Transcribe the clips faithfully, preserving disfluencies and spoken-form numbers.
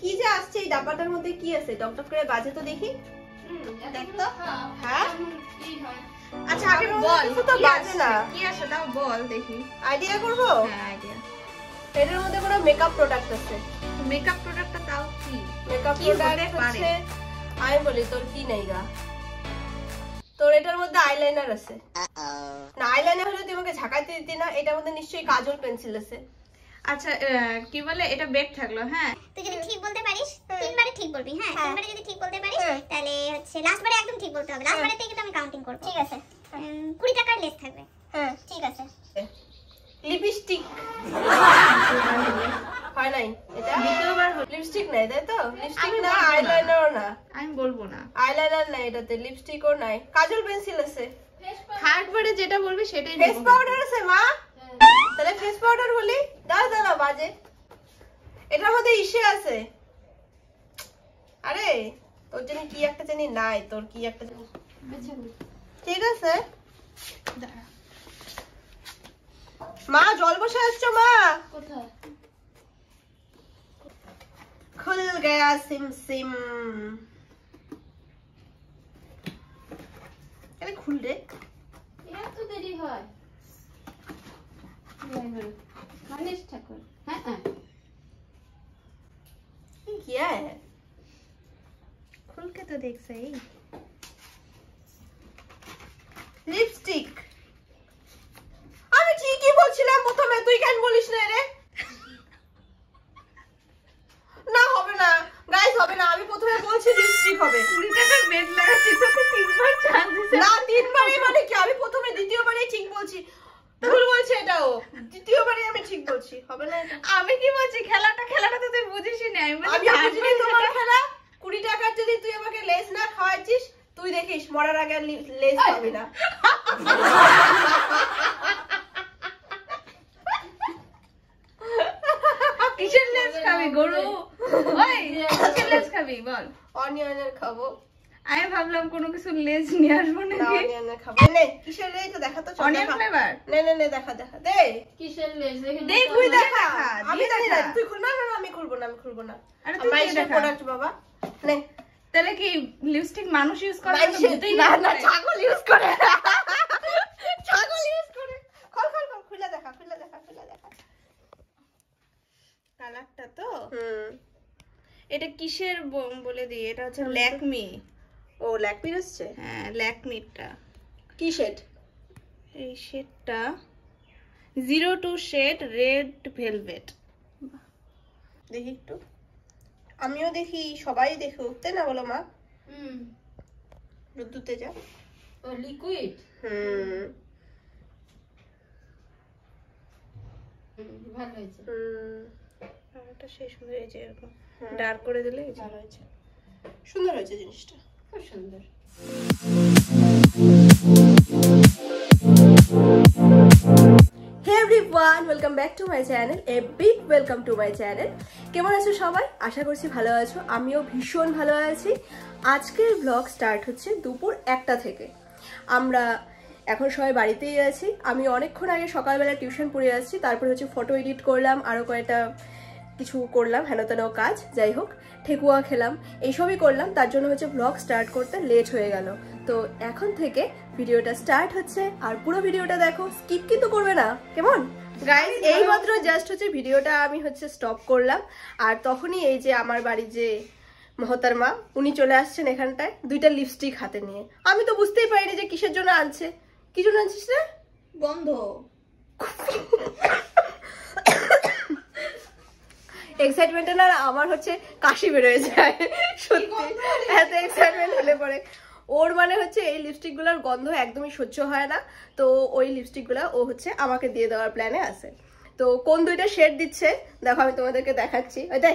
কি যে আসছে এই ডাব্বাটার মধ্যে কি আছে টকটক করে বাজে তো দেখি দেখ তো হ্যাঁ কি হয় আচ্ছা আগে বল তো বাজে না কি আছে দাও বল দেখি আইডিয়া করব হ্যাঁ আইডিয়া এটার মধ্যে কোনো মেকআপ প্রোডাক্ট আছে মেকআপ প্রোডাক্টটা তাও কি মেকআপ প্রোডাক্ট আছে আমি বলি তোর কি নাই গা তোর এটার মধ্যে আইলাইনার আছে না আইলাইনার হলে তুই আমাকে ঝাঁকাইতে দিতি না এটার মধ্যে নিশ্চয়ই কাজল পেন্সিল আছে আচ্ছা কি বলে এটা বেক থাকলো হ্যাঁ তুই যদি ঠিক বলতে পারিস তিনবারে ঠিক বলবি হ্যাঁ তিনবারে যদি ঠিক বলতে পারিস তাহলে হচ্ছে লাস্ট বারে একদম ঠিক বলতে হবে লাস্ট বারেতেই কিন্তু আমি কাউন্টিং করব ঠিক আছে কুড়ি টাকার লেস থাকবে হ্যাঁ ঠিক আছে লিপস্টিক হয় নাই এটা দ্বিতীয়বার লিপস্টিক নাই তাই তো লিপস্টিক না আইলাইনারও না আমি বলবো না আইলাইনার নাই এটাতে লিপস্টিকও নাই কাজল পেন্সিল আছে থার্ড বারে যেটা বলবি সেটাই ফেস পাউডার আছে মা তাহলে ফেস পাউডার বলি দাও দাও বাজে এটার মধ্যে ইসে আছে আরে তোর জন্য কি একটা জানি নাই তোর কি একটা জানি ঠিক আছে মা জল বসে আসছো মা কোথায় খুল গয়া সিম সিম আরে খুল রে এত দেরি হয় गणेश ठाकुर हाँ हाँ क्या है खुल के तो देख सही लिपस्टिक আমি ঠিকই বলছিলাম প্রথমে তুই কেন বলিস না রে না হবে না গাইস হবে না আমি প্রথমে বলছি লিপস্টিক হবে কুড়ি টাকার বেড লাগাচ্ছি তোকে তিনবার চান্স দিছি না তিনবারই মানে কি আমি প্রথমে দ্বিতীয়বারই ঠিক বলছি ভুল বলছে এটাও দ্বিতীয়বারই আমি ঠিক বলছি হবে না আমি কি বলছি খেলাটা খেলাটা তো তুই বুঝিসই না আমি বুঝিনি তোমার খেলা কুড়ি টাকার যদি তুই আমাকে লেস না খাওয়াচ্ছিস তুই দেখিস মরার আগে লেস পাবি না কিসের লেস খাবি গরু ওই কিসের লেস খাবি বল অনিয়নের খাবো আমি ভাবলাম কোনো কিছু লেজ নিয়ে আসবো নাকি অনিয়নের খাবো নে কিসের লেজ তো দেখা তো অনিয়ন ফ্লেভার নে নে নে দেখা দেখা দে কিসের লেজ দেখে দে তুই দেখা আমি জানি না তুই খুল না না আমি খুলবো না আমি খুলবো না আরে তুই দেখা প্রোডাক্ট বাবা নে তাহলে কি লিপস্টিক মানুষ ইউজ করে না ভূতেই না না ছাগল ইউজ করে ছাগল ইউজ করে খোল খোল খোল খুলে দেখা খুলে দেখা খুলে দেখা কালারটা তো হুম এটা কিসের বলে দিই এটা হচ্ছে ল্যাকমি ও ল্যাকমির আসছে হ্যাঁ ল্যাকমিটা কি শেড এই শেডটা zero two shade red velvet দেখি একটু আমিও দেখি সবাই দেখে উঠতে না বলো মা হুম রুদ্দুতে যা ও লিকুইড হুম ভালো হয়েছে হুম এটা শেষ হয়ে যায় এরকম ডার্ক করে দিলে ভালো হয়েছে সুন্দর হয়েছে জিনিসটা খুব সুন্দর Hey everyone, welcome back to my channel. A big welcome to my channel. কেমন আছো সবাই? আশা করছি ভালো আছো। আমিও ভীষণ ভালো আছি। আজকের ব্লগ স্টার্ট হচ্ছে দুপুর একটা থেকে। আমরা এখন সবাই বাড়িতেই আছি। আমি অনেকক্ষণ আগে সকালবেলা টিউশন পড়ে আসছি, তারপর হচ্ছে ফটো এডিট করলাম, আরো কয়েকটা কিছু করলাম, হেন তেন কাজ, যাই হোক ঠেকুয়া খেলাম, এইসবই করলাম। তার জন্য হচ্ছে ব্লগ স্টার্ট করতে লেট হয়ে গেল। তো এখন থেকে ভিডিওটা স্টার্ট হচ্ছে, আর পুরো ভিডিওটা দেখো, স্কিপ কিন্তু করবে না, কেমন গাইস? এই মাত্র জাস্ট হচ্ছে ভিডিওটা আমি হচ্ছে স্টপ করলাম, আর তখনই এই যে আমার বাড়ি যে মহতারমা উনি চলে আসছেন এখানটায় দুইটা লিপস্টিক হাতে নিয়ে। আমি তো বুঝতেই পারিনি যে কিসের জন্য আনছে। কি জন্য আনছিস রে? গন্ধ। এক্সাইটমেন্টে না আমার হচ্ছে কাশি বেরোয় যায়, সত্যি এত এক্সাইটমেন্ট হলে পরে। ওর মানে হচ্ছে এই লিপস্টিক গুলোর গন্ধ একদমই সহ্য হয় না, তো ওই লিপস্টিক গুলা ও হচ্ছে আমাকে দিয়ে দেওয়ার প্ল্যানে আছে। তো কোন দুইটা শেড দিচ্ছে দেখো, আমি তোমাদেরকে দেখাচ্ছি। ওই দেখ,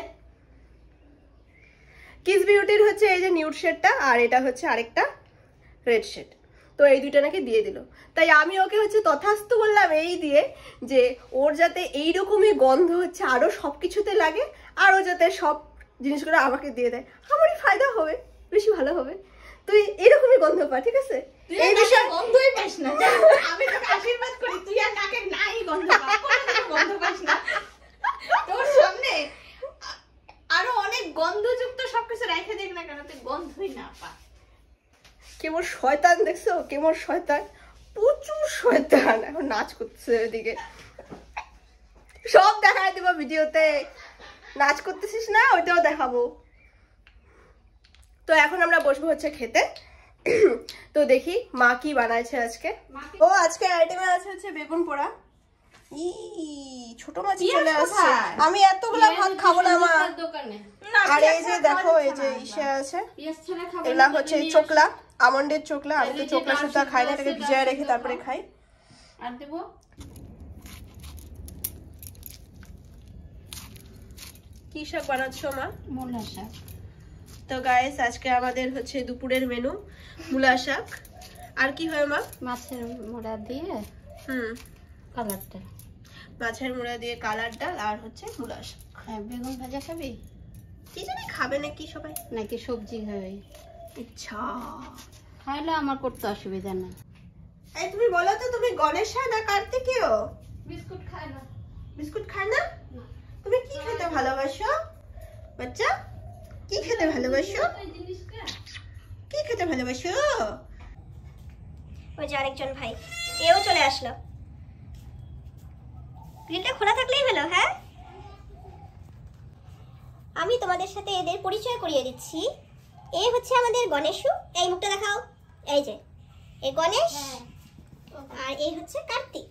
কিস বিউটির হচ্ছে এই যে নিউড শেডটা, আর এটা হচ্ছে আরেকটা রেড শেড। তো এই দুইটা নাকি দিয়ে দিল, তাই আমি ওকে হচ্ছে তথাস্তু বললাম এই দিয়ে যে ওর যাতে এইরকমই গন্ধ হচ্ছে আরো সবকিছুতে লাগে, আর ও যাতে সব জিনিসগুলো আমাকে দিয়ে দেয়, আমারই ফায়দা হবে, বেশি ভালো হবে। তুই এরকমই গন্ধ পা, ঠিক আছে? এই বিষয়ে গন্ধই পাস না, আমি তোকে আশীর্বাদ করি তুই আর নাকে নাই গন্ধ পা, গন্ধ পাস না। তোর সামনে আরো অনেক গন্ধ কেন তুই গন্ধই না পা কেমন শয়তান দেখছো কেমন শয়তান প্রচুর শয়তান এখন নাচ করতেছে ওইদিকে সব দেখায় দেবো ভিডিওতে নাচ করতেছিস না ওইটাও দেখাবো তো এখন আমরা বসবো হচ্ছে খেতে তো দেখি মা কি বানাইছে আজকে ও আজকে আইটেমে আছে হচ্ছে বেগুন পোড়া ই ছোট মাছ চলে আসছে আমি এতগুলা ভাত খাবো না মা আর এই যে দেখো এই যে ইসে আছে এগুলা হচ্ছে চোকলা আমন্ডের চোকলা আমি তো চোকলা সুদ্ধা খাই না এটাকে ভিজায় রেখে তারপরে খাই আর দেব কি শাক বানাচ্ছো মা মূলা শাক তো গাইস আজকে আমাদের হচ্ছে দুপুরের মেনু মূলা শাক আর কি হয় মা মাছের মোড়া দিয়ে হুম কালার ডাল মাছের মোড়া দিয়ে কালার ডাল আর হচ্ছে মূলা শাক হ্যাঁ বেগুন ভাজা খাবি কি জানি খাবে নাকি সবাই নাকি সবজি খাবে ইচ্ছা খাইলে আমার করতে অসুবিধা নেই এই তুমি বলো তো তুমি গণেশা না কার্তিকেয় বিস্কুট খায় না বিস্কুট খায় না তুমি কি খেতে ভালোবাসো বাচ্চা কি খেতে ভালোবাসো কি খেতে ভালোবাসো ওই যে আরেকজন ভাই এও চলে আসলো গ্রিলটা খোলা থাকলেই হলো হ্যাঁ আমি তোমাদের সাথে এদের পরিচয় করিয়ে দিচ্ছি এ হচ্ছে আমাদের গণেশু এই মুখটা দেখাও এই যে এই গণেশ আর এই হচ্ছে কার্তিক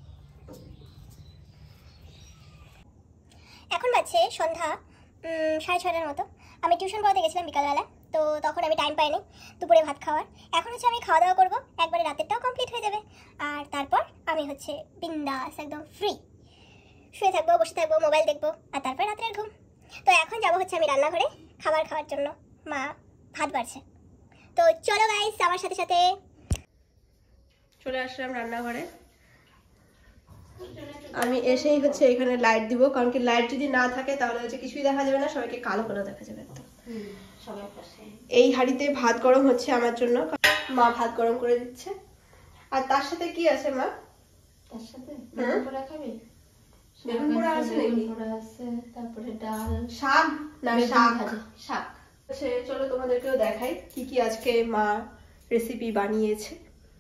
এখন বাজছে সন্ধ্যা সাড়ে ছটার মতো আমি টিউশন পড়াতে গেছিলাম বিকালবেলা তো তখন আমি টাইম পাইনি দুপুরে ভাত খাওয়ার এখন হচ্ছে আমি খাওয়া দাওয়া করবো একবারে রাতেরটাও কমপ্লিট হয়ে যাবে আর তারপর আমি হচ্ছে বিন্দাস একদম ফ্রি শুয়ে থাকবো বসে থাকবো মোবাইল দেখবো আর তারপর রাতের ঘুম তো এখন যাবো হচ্ছে আমি রান্নাঘরে খাবার খাওয়ার জন্য মা ভাত বাড়ছে তো চলো গাইস আমার সাথে সাথে চলে আসলাম রান্নাঘরে আমি এসেই হচ্ছে এখানে লাইট দিব কারণ কি লাইট যদি না থাকে তাহলে হচ্ছে কিছুই দেখা যাবে না সবাইকে কালো কালো দেখা যাবে একদম এই হাঁড়িতে ভাত গরম হচ্ছে আমার জন্য মা ভাত গরম করে দিচ্ছে আর তার সাথে কি আছে মা তার সাথে বেগুন পোড়া খাবি বেগুন পোড়া আছে নাকি পোড়া আছে তারপরে ডাল শাক না শাক শাক আচ্ছা চলো তোমাদেরকেও দেখাই কি কি আজকে মা রেসিপি বানিয়েছে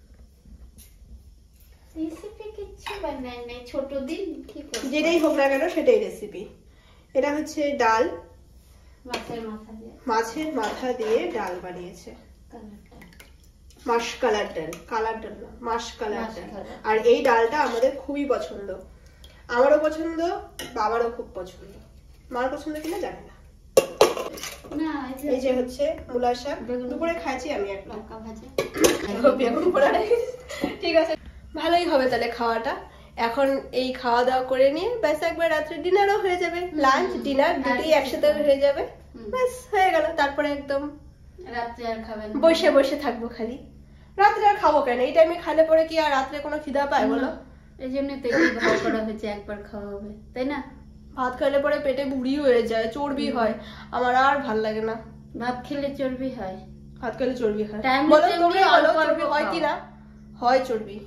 রেসিপি কিছু বানাই নাই ছোট দিন কি করব যেটাই হোক না কেন সেটাই রেসিপি এটা হচ্ছে ডাল মাছের মাথা দিয়ে মাছের মাথা দিয়ে ডাল বানিয়েছে মাশ কালার ডাল কালার ডাল না মাশ কালার ডাল আর এই ডালটা আমাদের খুবই পছন্দ আমারও পছন্দ বাবারও খুব পছন্দ মার পছন্দ কিনা জানি না না এই যে হচ্ছে মূলা শাক দুপুরে খাইছি আমি এক লঙ্কা ভাজা বেগুন পোড়া ঠিক আছে ভালোই হবে তাহলে খাওয়াটা এখন এই খাওয়া দাওয়া করে নিয়ে ব্যাস একবার রাত্রে ডিনারও হয়ে যাবে লাঞ্চ ডিনার দুটোই একসাথে হয়ে যাবে ব্যাস হয়ে গেল তারপরে একদম রাত্রে আর খাবেন বসে বসে থাকবো খালি রাত্রে আর খাবো কেন এই টাইমে খালে পরে কি আর রাত্রে কোনো খিদা পায় বলো এই জন্য তো এই ভাগ করা হয়েছে একবার খাওয়া হবে তাই না ভাত খেলে পরে পেটে বুড়ি হয়ে যায় চর্বি হয় আমার আর ভাল লাগে না ভাত খেলে চর্বি হয় ভাত খেলে চর্বি হয় টাইম বলো মতো তুমি এমনি বলো অল্প অল্প চর্বি হয় খাও। কি না হয় চর্বি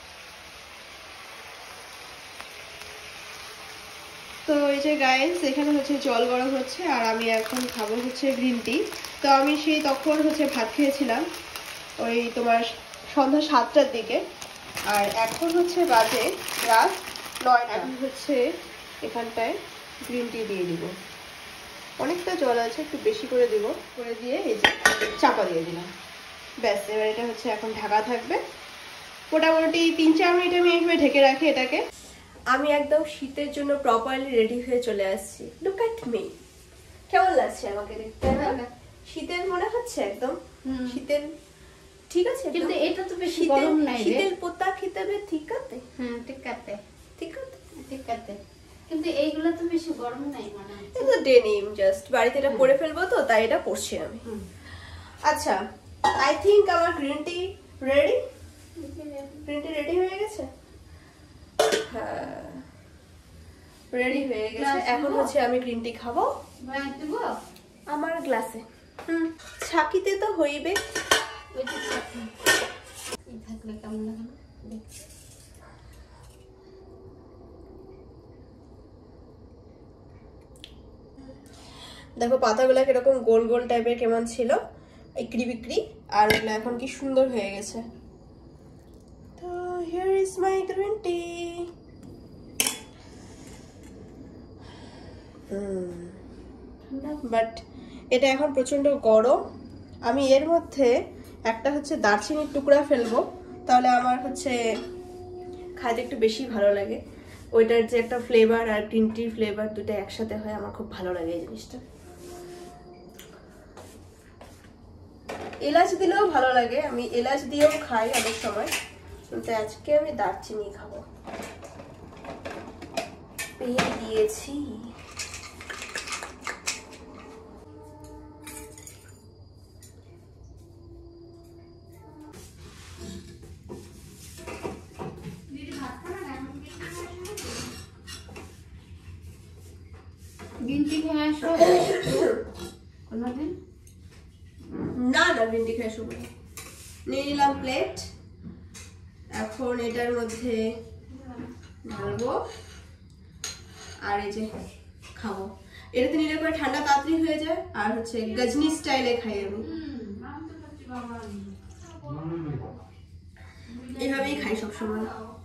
তো এই যে গাইস এখানে হচ্ছে জল গরম হচ্ছে আর আমি এখন খাবো হচ্ছে গ্রিন টি তো আমি সেই তখন হচ্ছে ভাত খেয়েছিলাম ওই তোমার সন্ধ্যা সাতটার দিকে আর এখন হচ্ছে বাজে রাত নয়টা আমি হচ্ছে এখানটায় গ্রিন টি দিয়ে দিব অনেকটা জল আছে একটু বেশি করে দিব করে দিয়ে এই যে চাপা দিয়ে দিলাম ব্যাস এবার এটা হচ্ছে এখন ঢাকা থাকবে মোটামুটি তিন চার মিনিট আমি এইভাবে ঢেকে রাখি এটাকে আমি একদম শীতের জন্য প্রপারলি রেডি হয়ে চলে আসছি লুক এট মি কেমন লাগছে আমাকে দেখতে শীতের মনে হচ্ছে একদম শীতের ঠিক আছে কিন্তু এটা তো বেশি গরম নাই রে শীতের পোতা খেতে হবে ঠিক আছে হ্যাঁ ঠিক আছে ঠিক আছে ঠিক আছে কিন্তু এইগুলা তো বেশি গরম নাই মানে এটা তো ডেনিম জাস্ট বাড়িতে এটা পরে ফেলবো তো তাই এটা পরছি আমি আচ্ছা আই থিংক আমার green tea ready green tea ready হয়ে গেছে হ্যাঁ রেডি হয়ে গেছে এখন হচ্ছে আমি গ্রিন টি খাবো আমার গ্লাসে হুম ছাকিতে তো হইবে থাকলে কেমন লাগলো দেখো পাতাগুলো কিরকম গোল গোল টাইপের কেমন ছিল ইকরি বিক্রি, আর ওগুলো এখন কি সুন্দর হয়ে গেছে। তো here is my green tea. But এটা এখন প্রচন্ড গরম। আমি এর মধ্যে একটা হচ্ছে দারচিনির টুকরা ফেলবো, তাহলে আমার হচ্ছে খাইতে একটু বেশি ভালো লাগে। ওইটার যে একটা ফ্লেভার আর গ্রিন টির ফ্লেভার দুটো একসাথে হয়, আমার খুব ভালো লাগে এই জিনিসটা। এলাচ দিলেও ভালো লাগে, আমি এলাচ দিয়েও খাই অনেক সময়, কিন্তু আজকে আমি দারচিনি খাবো। পেয়ে দিয়েছি। গিনতি খেয়ে আসো কোনদিন? না না ভিন্ডি খেয়ে শুরু নিয়ে নিলাম প্লেট। এখন এটার মধ্যে ঢালবো আর এই যে খাবো। এটাতে নিলে করে ঠান্ডা তাড়াতাড়ি হয়ে যায়, আর হচ্ছে গজনি স্টাইলে খাই আমি, এভাবেই খাই সবসময়।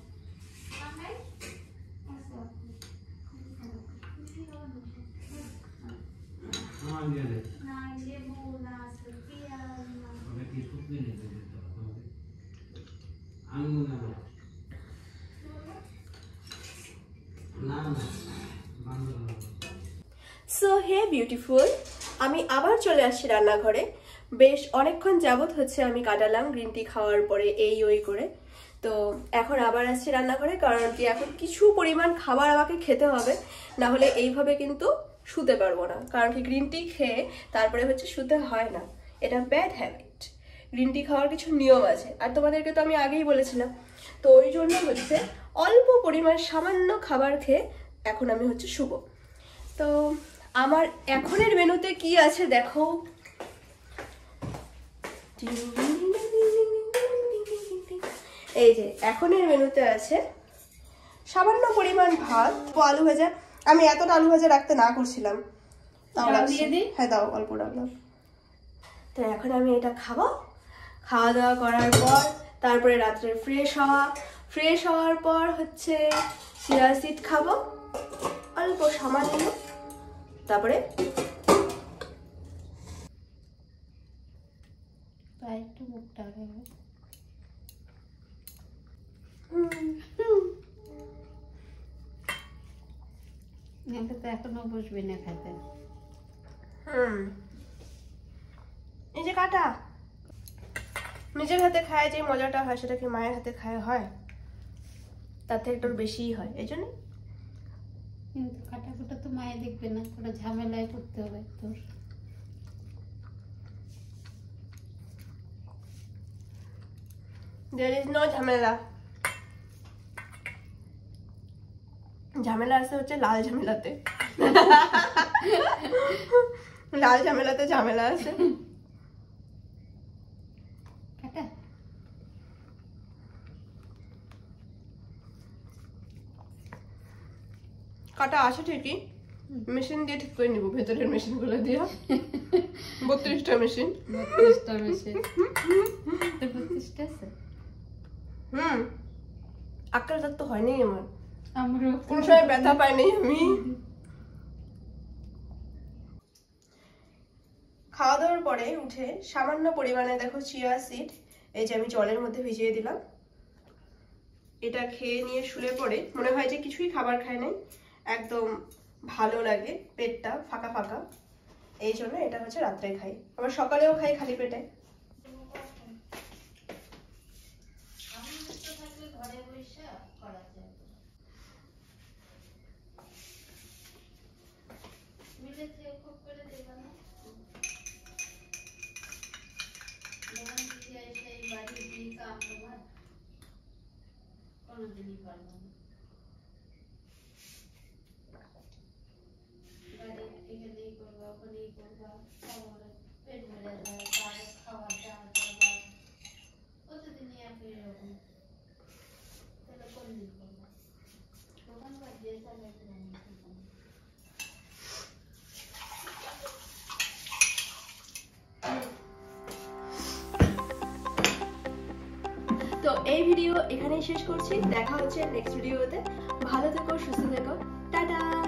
সো হে বিউটিফুল, আমি আবার চলে আসছি রান্নাঘরে। বেশ অনেকক্ষণ যাবত হচ্ছে আমি কাটালাম গ্রিন টি খাওয়ার পরে এই ওই করে। তো এখন আবার আসছি রান্নাঘরে, কারণ কি এখন কিছু পরিমাণ খাবার আমাকে খেতে হবে, না হলে এইভাবে কিন্তু শুতে পারবো না। কারণ কি গ্রিন টি খেয়ে তারপরে হচ্ছে শুতে হয় না, এটা ব্যাড হ্যাবিট। গ্রিন টি খাওয়ার কিছু নিয়ম আছে, আর তোমাদেরকে তো আমি আগেই বলেছিলাম। তো ওই জন্য হচ্ছে অল্প পরিমাণ সামান্য খাবার খেয়ে এখন আমি হচ্ছে শুব। তো আমার এখনের মেনুতে কি আছে দেখো। এই যে এখনের মেনুতে আছে সামান্য পরিমাণ ভাত, আলু ভাজা। আমি এতটা আলু ভাজা রাখতে না করছিলাম, তাও হ্যাঁ দাও অল্প রাখলাম। তো এখন আমি এটা খাবো। খাওয়া দাওয়া করার পর তারপরে রাত্রে ফ্রেশ হওয়া, ফ্রেশ হওয়ার পর হচ্ছে চিয়া সিড খাবো অল্প সামান্য, তারপরে একটু মুখটা তো এখনো বসবি না খেতে। হুম এই যে কাটা নিজের হাতে খায় যে মজাটা হয়, সেটা কি মায়ের হাতে খায় হয়? তার থেকে একটু বেশিই হয়, এই জন্য। কিন্তু কাটা কুটা তো মায়ে দেখবে না, ওটা ঝামেলায় করতে হবে তোর। There is no ঝামেলা। ঝামেলা আছে হচ্ছে লাল ঝামেলাতে। লাল ঝামেলাতে ঝামেলা আছে। কাটা কাটা আছে ঠিকই, মেশিন দিয়ে ঠিক করে নিব, ভেতরের মেশিন গুলো দিয়ে। বত্রিশটা মেশিন বত্রিশটা মেশিন বত্রিশটা আছে। হুম আক্কাল দাঁত তো হয়নি আমার, আমারও কোন সময় ব্যথা পাইনি আমি। খাওয়া দাওয়ার পরে উঠে সামান্য পরিমাণে দেখো চিয়া সিড এই যে আমি জলের মধ্যে ভিজিয়ে দিলাম। এটা খেয়ে নিয়ে শুলে পরে মনে হয় যে কিছুই খাবার খায় নাই, একদম ভালো লাগে, পেটটা ফাঁকা ফাঁকা। এই জন্য এটা হচ্ছে রাত্রে খাই, আবার সকালেও খাই খালি পেটে। কোনোদিনই পারবো না। বাড়ি এখানেই করবা, ওখানেই করবা, খাবার পেট ভরে যায়, তার খাওয়া দাওয়া করবা, প্রতিদিনই একই রকম। তাহলে কোনদিন করবা? দোকান বাদ দিয়ে চালাইতে এই ভিডিও এখানেই শেষ করছি, দেখা হচ্ছে নেক্সট ভিডিওতে। ভালো থেকো, সুস্থ থেকো, টাটা।